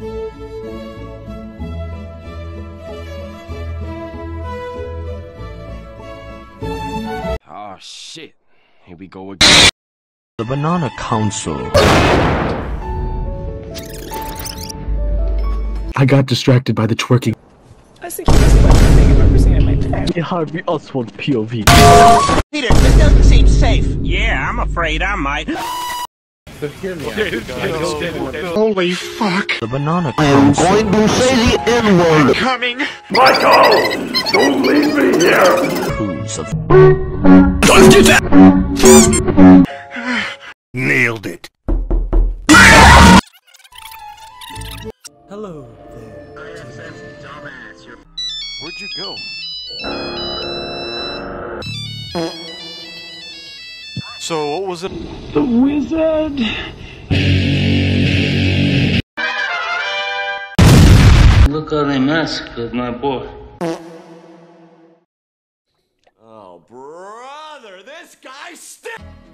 Oh shit. Here we go again. The Banana Council. I got distracted by the twerking. I think this is the best thing I've ever seen in my life. The Harvey Oswald POV. Peter, this doesn't seem safe. Yeah, I'm afraid I might. Hear me Holy fuck. The Banana I am Council. going to say the N-word. Coming. Michael! Don't leave me here! Who's of Don't get that! Nailed it. Hello there. Where'd you go? So what was it? The wizard! Look how they massacred my boy. Oh, brother, this guy stinks!